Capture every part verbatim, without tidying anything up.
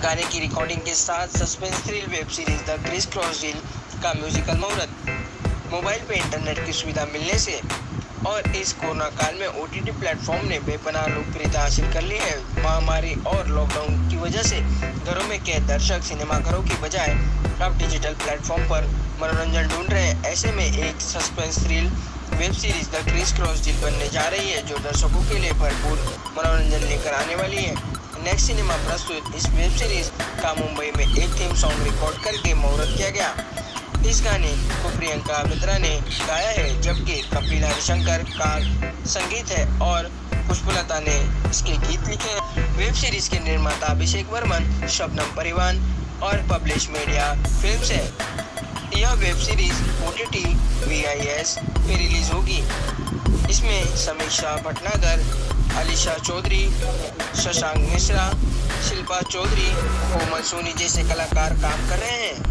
गाने की रिकॉर्डिंग के साथ suspense thrill web series the criss cross deal का म्यूजिकल मुहूर्त। मोबाइल पे इंटरनेट की सुविधा मिलने से और इस कोरोना काल में ओटीटी प्लेटफॉर्म ने बेपनाह लोकप्रियता हासिल कर ली है। महामारी और लॉकडाउन की वजह से घरों में कैद दर्शक सिनेमाघरों की बजाय अब डिजिटल प्लेटफॉर्म पर मनोरंजन ढूंढ रहे हैं। ऐसे में एक suspense thrill web series the criss cross deal बनने जा रही है, जो दर्शकों के लिए भरपूर मनोरंजन लेकर आने वाली है। नेक्स्ट सिनेमा प्रस्तुत इस वेब सीरीज का मुंबई में एक थीम सॉन्ग रिकॉर्ड करके मुहूर्त किया गया। इस गाने को प्रियंका मित्रा ने गाया है, जबकि कपिल हरिशंकर का संगीत है और पुष्पलता ने इसके गीत लिखे हैं। वेब सीरीज के निर्माता अभिषेक वर्मन, शबनम परिवान और पब्लिश मीडिया फिल्म्स है। यह वेब सीरीज ओटीटी वीआईएस पे रिलीज होगी। इसमें समीक्षा भटनागर, अलीशा चौधरी, शशांक मिश्रा, शिल्पा चौधरी, कोमल सोनी जैसे कलाकार काम कर रहे हैं।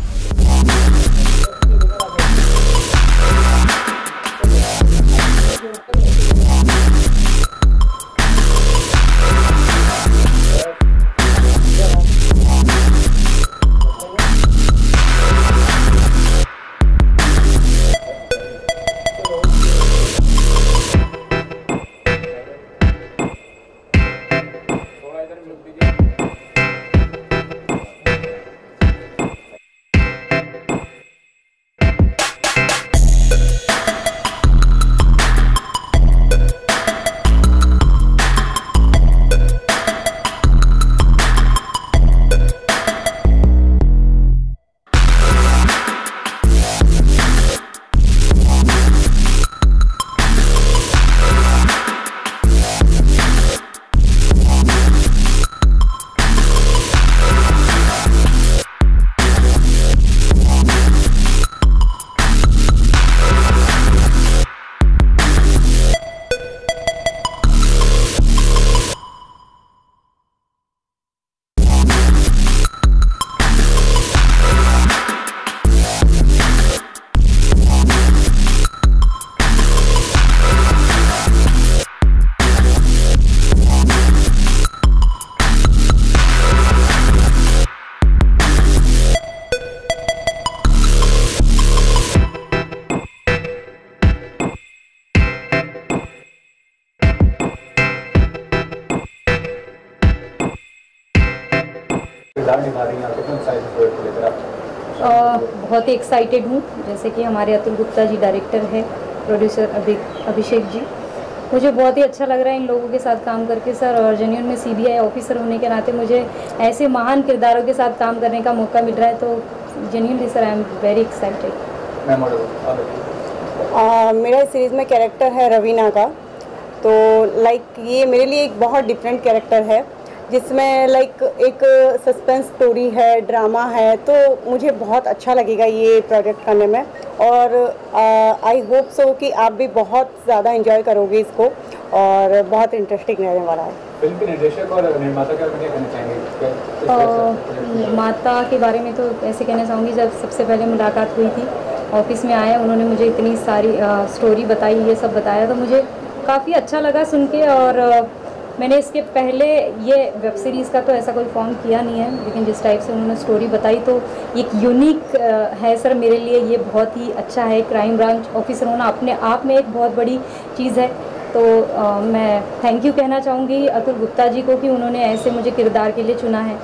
बहुत ही एक्साइटेड हूँ। जैसे कि हमारे अतुल गुप्ता जी डायरेक्टर है, प्रोड्यूसर अभि अभिषेक जी, मुझे बहुत ही अच्छा लग रहा है इन लोगों के साथ काम करके सर। और जेन्युइन में सीबीआई ऑफिसर होने के नाते मुझे ऐसे महान किरदारों के साथ काम करने का मौका मिल रहा है, तो genuinely sir I am very excited. मेरा इस सीरीज़ में कैरेक्टर है रवीना का, तो लाइक ये मेरे लिए एक बहुत डिफरेंट कैरेक्टर है, जिसमें लाइक एक सस्पेंस स्टोरी है, ड्रामा है, तो मुझे बहुत अच्छा लगेगा ये प्रोजेक्ट करने में। और आई होप सो कि आप भी बहुत ज़्यादा एंजॉय करोगे इसको और बहुत इंटरेस्टिंग रहने वाला है। फिल्म के निर्देशक और निर्माता क्या कहना चाहेंगे? निर्माता के बारे में तो ऐसे कहना चाहूँगी, जब सबसे पहले मुलाकात हुई थी, ऑफिस में आया, उन्होंने मुझे इतनी सारी आ, स्टोरी बताई, ये सब बताया, तो मुझे काफ़ी अच्छा लगा सुन के। और आ, मैंने इसके पहले ये वेब सीरीज़ का तो ऐसा कोई फॉर्म किया नहीं है, लेकिन जिस टाइप से उन्होंने स्टोरी बताई तो एक यूनिक है सर मेरे लिए। ये बहुत ही अच्छा है। क्राइम ब्रांच ऑफिसर होना अपने आप में एक बहुत बड़ी चीज़ है। तो आ, मैं थैंक यू कहना चाहूँगी अतुल गुप्ता जी को कि उन्होंने ऐसे मुझे किरदार के लिए चुना है।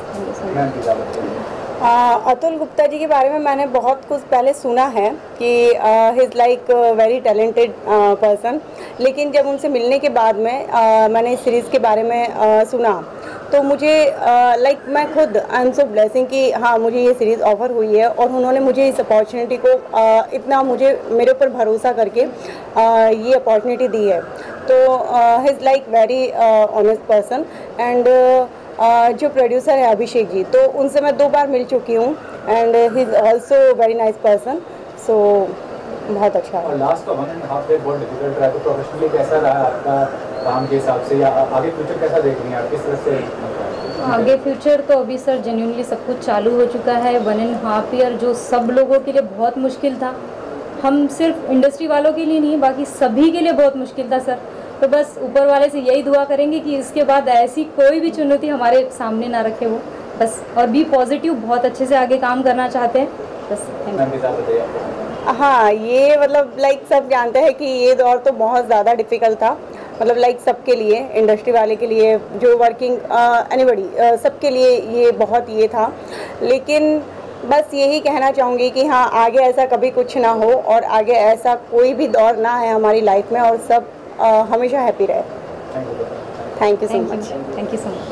Uh, अतुल गुप्ता जी के बारे में मैंने बहुत कुछ पहले सुना है कि he is like very talented person, लेकिन जब उनसे मिलने के बाद में uh, मैंने इस सीरीज़ के बारे में uh, सुना, तो मुझे लाइक uh, like, मैं खुद आई एम सो ब्लेसिंग कि हाँ मुझे ये सीरीज़ ऑफ़र हुई है और उन्होंने मुझे इस अपॉर्चुनिटी को uh, इतना मुझे मेरे ऊपर भरोसा करके uh, ये अपॉर्चुनिटी दी है। तो he is like very honest person. And Uh, जो प्रोड्यूसर है अभिषेक जी, तो उनसे मैं दो बार मिल चुकी हूँ and he is also very nice person, so बहुत अच्छा है। और लास्ट का वन एंड हाफ डे बहुत डिफिकल्ट रहा, तो प्रोफेशनली कैसा रहा आपका काम के हिसाब से, या आगे फ्यूचर कैसा देख रही हैं आप, किस तरह से? आगे फ्यूचर तो अभी सर जेन्युइनली सब कुछ चालू हो चुका है। वन एंड हाफ ईयर जो सब लोगों के लिए बहुत मुश्किल था, हम सिर्फ इंडस्ट्री वालों के लिए नहीं, बाकी सभी के लिए बहुत मुश्किल था सर। तो बस ऊपर वाले से यही दुआ करेंगे कि इसके बाद ऐसी कोई भी चुनौती हमारे सामने ना रखे वो, बस और बी पॉजिटिव, बहुत अच्छे से आगे काम करना चाहते हैं बस। मैम के साथ बताइए आपको। हाँ, ये मतलब लाइक सब जानते हैं कि ये दौर तो बहुत ज़्यादा डिफ़िकल्ट था, मतलब लाइक सबके लिए, इंडस्ट्री वाले के लिए, जो वर्किंग एनीबॉडी, सबके लिए ये बहुत ये था। लेकिन बस यही कहना चाहूँगी कि हाँ, आगे ऐसा कभी कुछ ना हो और आगे ऐसा कोई भी दौर ना है हमारी लाइफ में और सब आ, हमेशा हैप्पी रहे। Thank you so much. Thank you so much.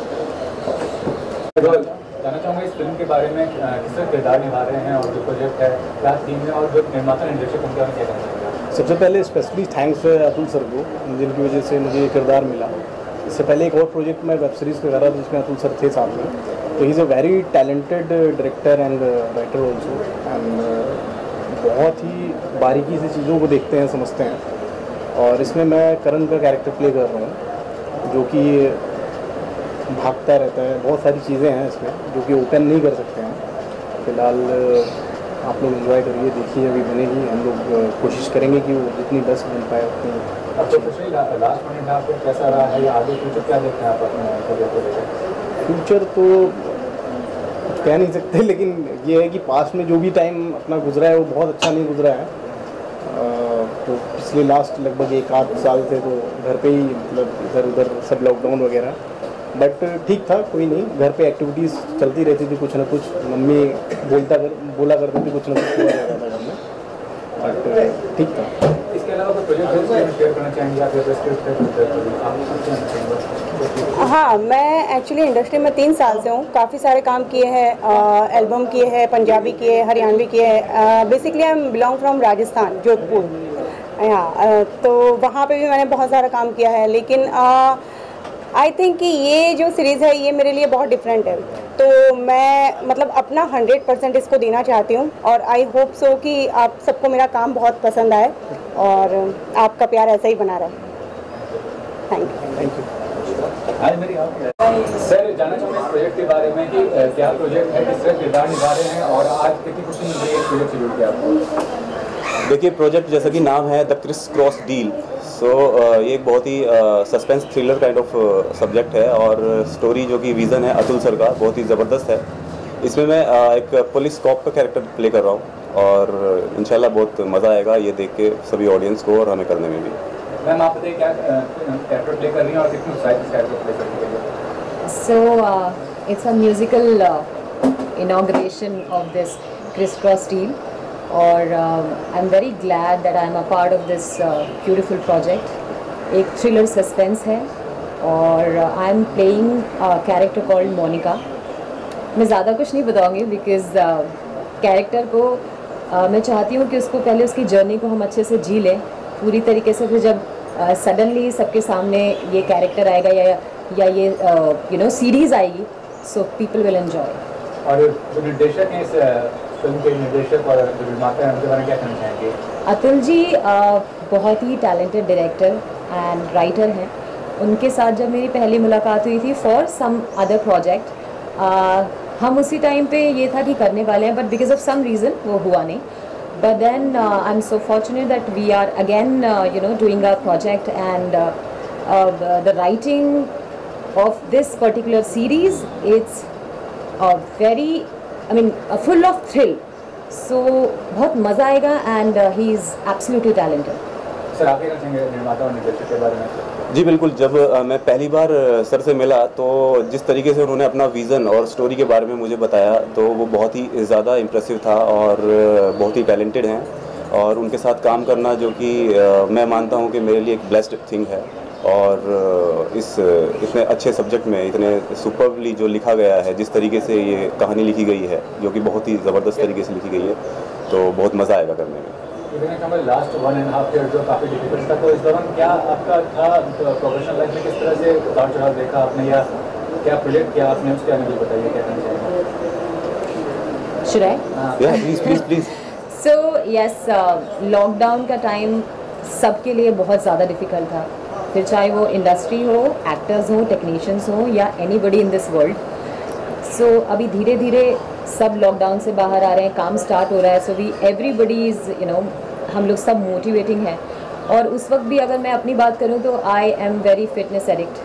जानना चाहूँगा इस फिल्म के बारे में, किस तरह किरदार निभा रहे हैं और जो प्रोजेक्ट है क्या थीम है और जो निर्माता निर्देशक उनके बारे में क्या कहना चाहेंगे? सबसे पहले स्पेशली थैंक्स है अतुल सर को, जिनकी वजह से मुझे ये किरदार मिला। इससे पहले एक और प्रोजेक्ट में वेब सीरीज़ कर रहा था जिसमें अतुल सर थे साथ में। तो he is a very talented director and writer also, and बहुत ही बारीकी से चीज़ों को देखते हैं, समझते हैं। और इसमें मैं करण का कैरेक्टर प्ले कर रहा हूँ, जो कि भागता रहता है। बहुत सारी चीज़ें हैं इसमें जो कि ओपन नहीं कर सकते हैं फ़िलहाल। आप लोग एंजॉय करिए, देखिए, अभी बनेगी। हम लोग कोशिश करेंगे कि वो जितनी बेस्ट बन पाए उतनी। अब तो पिछले लास्ट मिनट आपको कैसा रहा है या आगे फ्यूचर क्या देखते हैं आप अपने प्रोजेक्ट को लेकर? फ्यूचर तो कुछ कह नहीं सकते, लेकिन ये है कि पास्ट में जो भी टाइम अपना गुजरा है वो बहुत अच्छा नहीं गुजरा है। आ, तो पिछले लास्ट लगभग एक आध साल थे तो घर पे ही, मतलब इधर उधर सब लॉकडाउन वगैरह, बट ठीक था, कोई नहीं। घर पे एक्टिविटीज़ चलती रहती थी, कुछ ना कुछ। मम्मी बोलता कर बोला करती थी, कुछ ना कुछ हुआ रहता था घर में, बट ठीक था। इसके अलावा कोई प्रोजेक्ट शेयर करना चाहेंगे या फिर हाँ, मैं एक्चुअली इंडस्ट्री में तीन साल से हूँ। काफ़ी सारे काम किए हैं, एल्बम किए हैं, पंजाबी किए, हरियाणवी किए हैं। Basically I am belong from Rajasthan, Jodhpur. हाँ, तो वहाँ पे भी मैंने बहुत सारा काम किया है। लेकिन आई थिंक कि ये जो सीरीज़ है ये मेरे लिए बहुत डिफरेंट है, तो मैं मतलब अपना हंड्रेड परसेंट इसको देना चाहती हूँ और आई होप सो कि आप सबको मेरा काम बहुत पसंद आए और आपका प्यार ऐसा ही बना रहे। Thank you. Thank you. आज मेरी आप सर जानना चाहूँगा इस प्रोजेक्ट के बारे में कि क्या प्रोजेक्ट है, किस तरह किरदार निभा रहे हैं और आज कितनी खुशी मिल रही है इस प्रोजेक्ट से जुड़ के आपको? देखिए, प्रोजेक्ट जैसा कि नाम है the criss cross deal, so ये एक बहुत ही suspense thriller kind of subject है और स्टोरी जो कि विज़न है अतुल सर का बहुत ही ज़बरदस्त है। इसमें मैं uh, एक पुलिस कॉप का कैरेक्टर प्ले कर रहा हूँ और इंशाल्लाह बहुत मज़ा आएगा ये देख के सभी ऑडियंस को और हमें करने में भी। मैम आप बताइए क्या कैरेक्टर प्ले कर रही हैं और कितनी उत्साहित कैरेक्टर प्ले करने के लिए? So it's a musical inauguration of this criss cross deal और I am very glad that I am a part of this beautiful project. एक थ्रिलर सस्पेंस है और I am playing character called Monica. मैं ज़्यादा कुछ नहीं बताऊंगी because character को uh, मैं चाहती हूँ कि उसको पहले उसकी जर्नी को हम अच्छे से जी लें पूरी तरीके से, फिर जब सडनली uh, सबके सामने ये कैरेक्टर आएगा या या ये यू नो सीरीज़ आएगी, सो पीपल विल एंजॉय। और जो निर्देशक हैं इस फिल्म के निर्देशक और जो निर्माता हैं उनके बारे में क्या कहना चाहेंगे? अतुल जी uh, बहुत ही टैलेंटेड डायरेक्टर एंड राइटर हैं। उनके साथ जब मेरी पहली मुलाकात हुई थी फॉर सम अदर प्रोजेक्ट, हम उसी टाइम पे ये था कि करने वाले हैं, but because of some reason वो हुआ नहीं। But then uh, I'm so fortunate that we are again, uh, you know, doing a project and uh, uh, the, the writing of this particular series, it's a very, I mean, uh, full of thrill. So बहुत मज़ा आएगा and uh, he is absolutely talented. Sir आप क्या कहेंगे निर्माता और निर्देशक के बारे में? जी बिल्कुल, जब आ, मैं पहली बार सर से मिला तो जिस तरीके से उन्होंने अपना विज़न और स्टोरी के बारे में मुझे बताया तो वो बहुत ही ज़्यादा इम्प्रेसिव था और बहुत ही टैलेंटेड हैं और उनके साथ काम करना जो कि मैं मानता हूँ कि मेरे लिए एक ब्लेस्ड थिंग है। और इस इतने अच्छे सब्जेक्ट में इतने सुपरबली जो लिखा गया है, जिस तरीके से ये कहानी लिखी गई है जो कि बहुत ही ज़बरदस्त तरीके से लिखी गई है, तो बहुत मज़ा आएगा करने में। Last one and half year जो काफ़ी डिफिकल्ट था, तो इस दौरान क्या आपका था प्रोफेशनल लाइफ में, किस तरह से उतार चढ़ाव देखा आपने या क्या प्रोजेक्ट किया आपने, उसके बारे में बताइए क्या करना चाहिए? Should I? Yeah, please, please, please. So yes, lockdown का टाइम सबके लिए बहुत ज़्यादा डिफ़िकल्ट था, फिर चाहे वो इंडस्ट्री हो, एक्टर्स हो, टेक्नीशियंस हो या anybody in this world. So अभी धीरे धीरे सब लॉकडाउन से बाहर आ रहे हैं, काम स्टार्ट हो रहा है, so we everybody is you know हम लोग सब मोटिवेटिंग हैं। और उस वक्त भी अगर मैं अपनी बात करूं तो I am very fitness addict,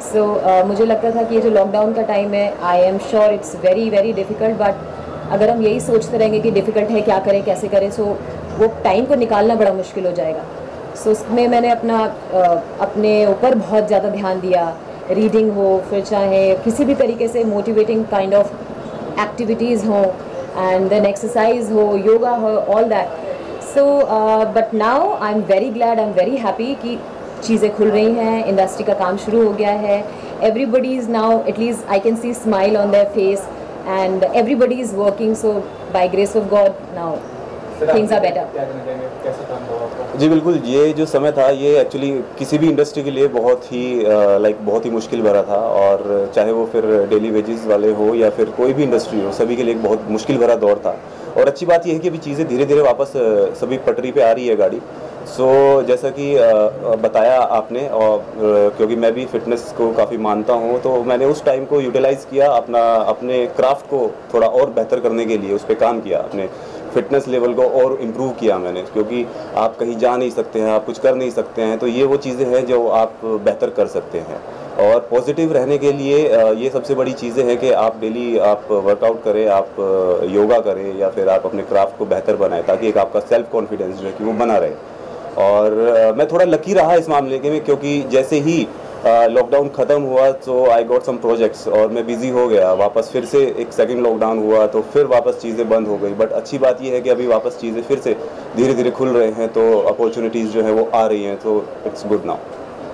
so so, uh, मुझे लगता था कि ये जो लॉकडाउन का टाइम है, I am sure it's very very difficult, but अगर हम यही सोचते रहेंगे कि डिफ़िकल्ट है, क्या करें कैसे करें, सो so, वो टाइम को निकालना बड़ा मुश्किल हो जाएगा। सो so, उसमें मैंने अपना uh, अपने ऊपर बहुत ज़्यादा ध्यान दिया, रीडिंग हो, फिर चाहे किसी भी तरीके से मोटिवेटिंग काइंड ऑफ एक्टिविटीज़ हो, एंड देन एक्सरसाइज हो, योगा हो, all that. So but now I am very glad, I am very happy कि चीज़ें खुल रही हैं, इंडस्ट्री का काम शुरू हो गया है, everybody is now at least I can see smile on their face and everybody is working, so by grace of God now things are better. जी बिल्कुल, ये जो समय था ये एक्चुअली किसी भी इंडस्ट्री के लिए बहुत ही लाइक बहुत ही मुश्किल भरा था, और चाहे वो फिर डेली वेजेस वाले हो या फिर कोई भी इंडस्ट्री हो, सभी के लिए एक बहुत मुश्किल भरा दौर था। और अच्छी बात यह है कि अभी चीज़ें धीरे धीरे वापस सभी पटरी पे आ रही है गाड़ी। सो so, जैसा कि बताया आपने, और क्योंकि मैं भी फिटनेस को काफ़ी मानता हूँ, तो मैंने उस टाइम को यूटिलाइज़ किया, अपना अपने क्राफ्ट को थोड़ा और बेहतर करने के लिए उस पर काम किया, अपने फिटनेस लेवल को और इम्प्रूव किया मैंने, क्योंकि आप कहीं जा नहीं सकते हैं, आप कुछ कर नहीं सकते हैं, तो ये वो चीज़ें हैं जो आप बेहतर कर सकते हैं। और पॉजिटिव रहने के लिए ये सबसे बड़ी चीज़ें हैं कि आप डेली आप वर्कआउट करें, आप योगा करें, या फिर आप अपने क्राफ्ट को बेहतर बनाएं, ताकि एक आपका सेल्फ कॉन्फिडेंस जो है कि वो बना रहे। और मैं थोड़ा लकी रहा इस मामले के में, क्योंकि जैसे ही लॉकडाउन ख़त्म हुआ तो आई गॉट सम प्रोजेक्ट्स और मैं बिज़ी हो गया, वापस फिर से एक सेकंड लॉकडाउन हुआ तो फिर वापस चीज़ें बंद हो गई। बट अच्छी बात यह है कि अभी वापस चीज़ें फिर से धीरे धीरे खुल रहे हैं, तो अपॉर्चुनिटीज़ जो है वो आ रही हैं, तो it's good now.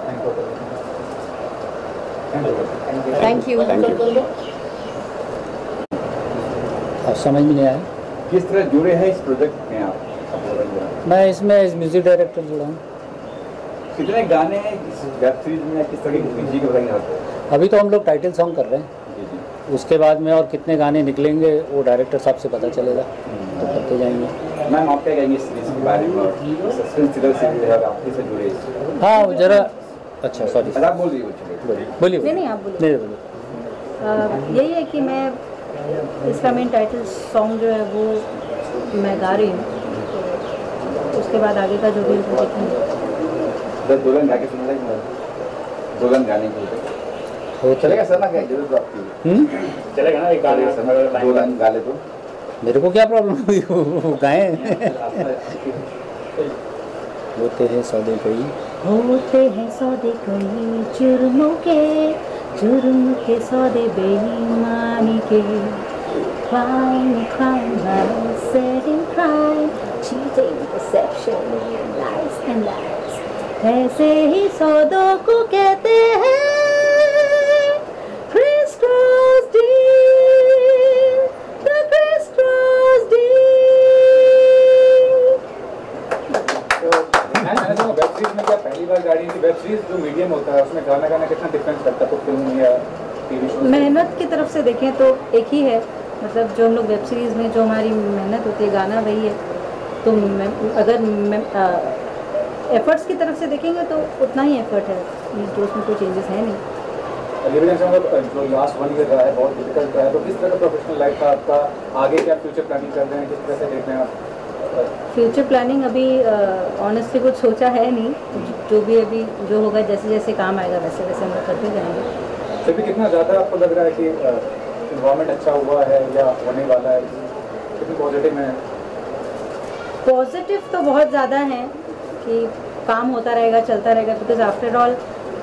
Thank you. Thank you. अब समझ में नहीं आया किस तरह जुड़े हैं इस प्रोजेक्ट में आप? मैं इसमें एज म्यूज़िक डायरेक्टर जुड़ा हूँ। कितने गाने हैं इस वेब सीरीज में, किस तरह की म्यूजिक बताएंगे? अभी तो हम लोग टाइटल सॉन्ग कर रहे हैं, जी जी। उसके बाद में और कितने गाने निकलेंगे वो डायरेक्टर साहब से पता चलेगा, तो करते जाएंगे। मैम आप क्या कहेंगे इस सीरीज के बारे में, सस्पेंस थ्रिलर सीरीज है, आप इससे जुड़े? हाँ जरा, अच्छा सॉरी आप बोल रही बोलिए। नहीं नहीं आप बोलिए। नहीं बोलिए। यही है कि मैं इसका मेन टाइटल सॉन्ग जो है वो मैं गा रही हूँ, तो उसके बाद आगे का जो भी देखेंगे। दुल्हन गा के सुना देंगे, दुल्हन गाने के हो चलेगा सर ना, क्या जरूरत आपकी? चलेगा ना एक गाने दुल्हन गा ले तो? मेरे को क्या प्रॉब्लम हुई, वो गाएं। होते हैं सौदे कोई, होते हैं सौदे कोई जुर्मों के, जुर्म के सौदे बेईमानी के, crime crime lies, setting crime, cheating, deception, lies and lies, ऐसे ही सौदों को कहते हैं criss cross deal, the criss cross deal. मैंने तो वेब सीरीज में क्या पहली बार गाड़ी थी? वेब सीरीज जो मीडियम होता है उसमें गाना गाना कितना डिफरेंस करता है फिल्म या टीवी शो? मेहनत की तरफ से देखें तो एक ही है, मतलब जो हम लोग वेब सीरीज़ में जो हमारी मेहनत होती है, गाना वही है। तो मैं अगर मैं एफर्ट्स की तरफ से देखेंगे तो उतना ही एफर्ट है, जो उसमें कोई चेंजेस है नहीं। जो लास्ट वन ईयर रहा है बहुत डिफिकल्ट रहा है, तो किस तरह का प्रोफेशनल लाइफ था आपका? आगे क्या फ्यूचर प्लानिंग कर रहे हैं, किस तरह से देख रहे हैं आप? फ्यूचर प्लानिंग अभी ऑनेस्टली कुछ सोचा है नहीं, जो भी अभी जो होगा, जैसे जैसे काम आएगा वैसे वैसे हम लोग करते जाएंगे। फिर भी कितना ज़्यादा आपको लग रहा है कि इन्वायरमेंट अच्छा हुआ है या होने वाला है, कितनी पॉजिटिव है? पॉजिटिव तो बहुत ज़्यादा है कि काम होता रहेगा, चलता रहेगा, because after all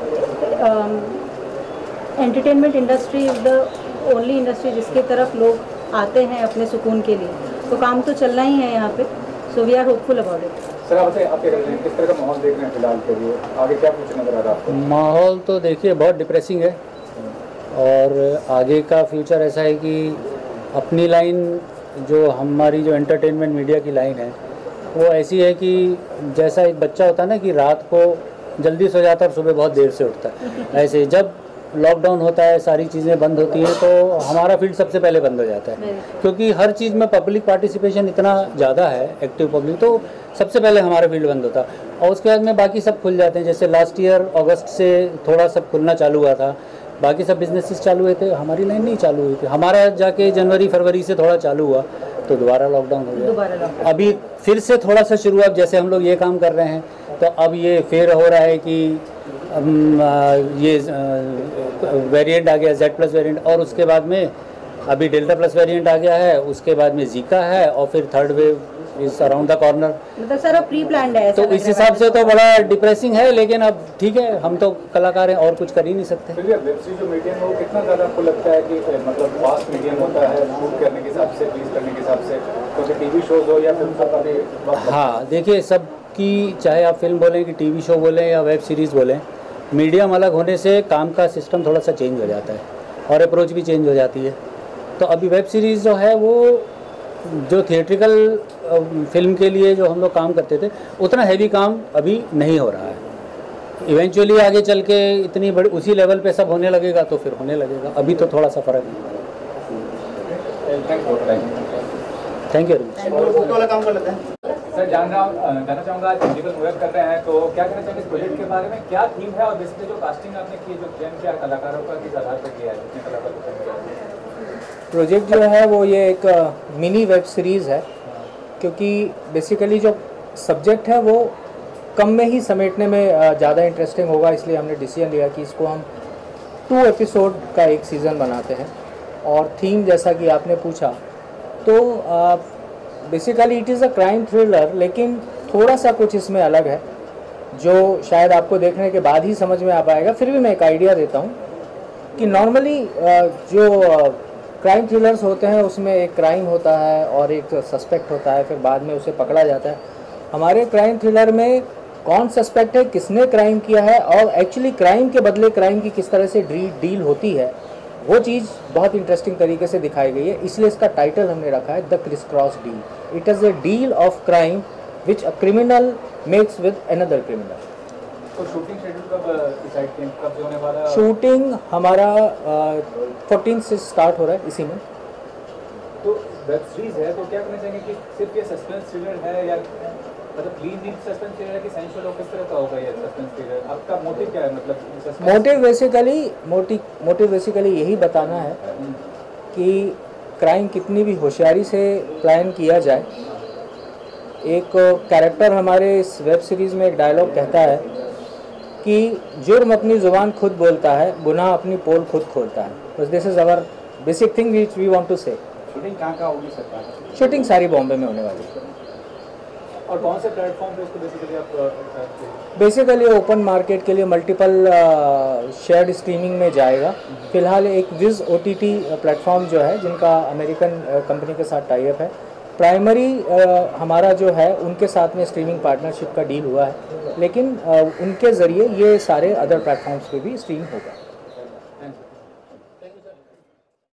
entertainment industry is the only industry जिसकी तरफ लोग आते हैं अपने सुकून के लिए, तो काम तो चलना ही है यहाँ पे। So we are hopeful about it. Sir आप बताइए, आप क्या कहते हैं, किस तरह का माहौल देख रहे हैं फिलहाल के लिए, आगे क्या फ्यूचर नजर आ रहा है आपको? माहौल तो देखिए बहुत डिप्रेसिंग है, और आगे का फ्यूचर ऐसा है कि अपनी लाइन जो हमारी जो एंटरटेनमेंट मीडिया की लाइन है वो ऐसी है कि जैसा एक बच्चा होता है ना कि रात को जल्दी सो जाता है और सुबह बहुत देर से उठता है, ऐसे जब लॉकडाउन होता है सारी चीज़ें बंद होती हैं तो हमारा फील्ड सबसे पहले बंद हो जाता है, क्योंकि हर चीज़ में पब्लिक पार्टिसिपेशन इतना ज़्यादा है, एक्टिव पब्लिक, तो सबसे पहले हमारा फील्ड बंद होता है। और उसके बाद में बाकी सब खुल जाते हैं, जैसे लास्ट ईयर अगस्त से थोड़ा सब खुलना चालू हुआ था, बाकी सब बिजनेसेस चालू हुए थे, हमारी लाइन नहीं चालू हुई थी। हमारा जाके जनवरी फरवरी से थोड़ा चालू हुआ तो दोबारा लॉकडाउन हो गया। अभी फिर से थोड़ा सा शुरुआत, जैसे हम लोग ये काम कर रहे हैं तो अब ये फिर हो रहा है कि अम, आ, ये वेरिएंट आ गया जेड प्लस वेरिएंट, और उसके बाद में अभी डेल्टा प्लस वेरिएंट आ गया है, उसके बाद में जीका है, और फिर third wave is around the corner. मतलब सर प्री प्लान्ड है, तो इस हिसाब से तो बड़ा डिप्रेसिंग है, लेकिन अब ठीक है, हम तो कलाकार हैं और कुछ कर ही नहीं सकते। फिर वेब सीरीज जो मीडियम है वो कितना ज़्यादा आपको लगता है कि मतलब फास्ट मीडियम होता है शूट करने के हिसाब से, रिलीज करने के हिसाब से, क्योंकि टीवी शोज हो या फिल्म का काफ़ी वक्त। हाँ देखिए, सब की चाहे आप फिल्म बोलें कि टीवी शो बोलें या वेब सीरीज़ बोलें, मीडियम अलग होने से काम का सिस्टम थोड़ा सा चेंज हो जाता है और अप्रोच भी चेंज हो जाती है। तो अभी वेब सीरीज़ जो है वो जो थिएट्रिकल फिल्म के लिए जो हम लोग काम करते थे उतना हैवी काम अभी नहीं हो रहा है। इवेंचुअली आगे चल के इतनी बड़ी उसी लेवल पे सब होने लगेगा तो फिर होने लगेगा, अभी तो थोड़ा सा फ़र्क है। Thank you. सर जान रहा हूँ जानना चाहूँगा, आज म्यूजिकल मुहूर्त कर रहे हैं तो क्या कहना चाहिए इस प्रोजेक्ट के बारे में, क्या थीम है और बेसिकली जो कास्टिंग आपने की, जो चयन किया कलाकारों का किस आधार पर किया है, कितने कलाकार को चयन किया? प्रोजेक्ट जो है वो ये एक मिनी वेब सीरीज़ है, क्योंकि बेसिकली जो सब्जेक्ट है वो कम में ही समेटने में ज़्यादा इंटरेस्टिंग होगा, इसलिए हमने डिसीजन लिया कि इसको हम टू एपिसोड का एक सीज़न बनाते हैं। और थीम जैसा कि आपने पूछा तो basically it is a crime thriller, लेकिन थोड़ा सा कुछ इसमें अलग है जो शायद आपको देखने के बाद ही समझ में आ पाएगा। फिर भी मैं एक आइडिया देता हूँ कि नॉर्मली जो क्राइम थ्रिलर्स होते हैं उसमें एक क्राइम होता है और एक सस्पेक्ट होता है, फिर बाद में उसे पकड़ा जाता है। हमारे क्राइम थ्रिलर में कौन सस्पेक्ट है, किसने क्राइम किया है और एक्चुअली क्राइम के बदले क्राइम की किस तरह से डील होती है, वो चीज़ बहुत इंटरेस्टिंग तरीके से दिखाई गई है। इसलिए इसका टाइटल हमने रखा है the criss cross deal. It is a deal of crime which a criminal makes with another criminal. तो शूटिंग शेड्यूल कब डिसाइड किया, कब से होने वाला? शूटिंग हमारा फोर्टीन से स्टार्ट हो रहा है इसी में। तो वेब सीरीज है तो क्या कहना चाहेंगे कि सिर्फ ये सस्पेंस थ्रिलर है या मतलब क्लीन नीट सस्पेंस थ्रिलर है कि सेंसुअल और किस तरह का होगा ये सस्पेंस थ्रिलर? आपका मोटिव क्या है? मतलब motive basically motive motive basically यही बताना है कि क्राइम कितनी भी होशियारी से प्लान किया जाए। एक कैरेक्टर हमारे इस वेब सीरीज़ में एक डायलॉग कहता है कि जुर्म अपनी ज़ुबान खुद बोलता है, गुनाह अपनी पोल खुद खोलता है। बस this is our basic thing which we want to say. Shooting कहाँ कहाँ होगी सर? शूटिंग सारी बॉम्बे में होने वाली है। और कौन से प्लेटफॉर्म पे इसको बेसिकली आप? बेसिकली ओपन मार्केट के लिए मल्टीपल शेयर्ड स्ट्रीमिंग में जाएगा। फिलहाल एक विज ओ टी टी प्लेटफॉर्म जो है जिनका अमेरिकन कंपनी के साथ टाई अप है, प्राइमरी हमारा जो है उनके साथ में स्ट्रीमिंग पार्टनरशिप का डील हुआ है, लेकिन उनके ज़रिए ये सारे अदर प्लेटफॉर्म्स पे भी स्ट्रीम होगा।